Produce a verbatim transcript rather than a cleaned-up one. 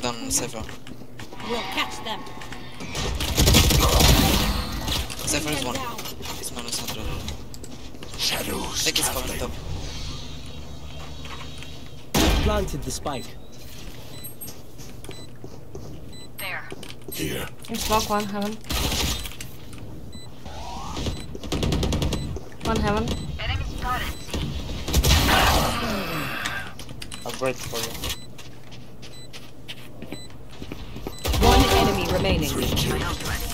down Cypher. We'll catch them. Cypher is one. He's minus one hundred. Shadows. I think he's coming top. Planted the spike. There. Here. In smoke, one heaven. One heaven. Enemy spotted. I'll break for you. One enemy remaining. Three kills.